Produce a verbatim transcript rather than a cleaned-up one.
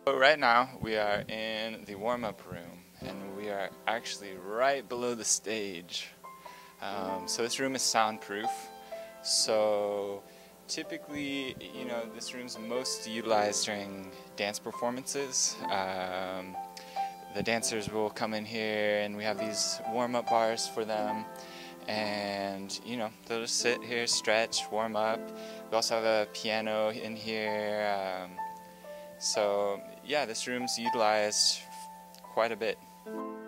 So right now we are in the warm-up room, and we are actually right below the stage. Um, so this room is soundproof. So typically, you know, this room's most utilized during dance performances. Um, the dancers will come in here, and we have these warm-up bars for them. And you know, they'll just sit here, stretch, warm up. We also have a piano in here. Um, so yeah, this room's utilized quite a bit.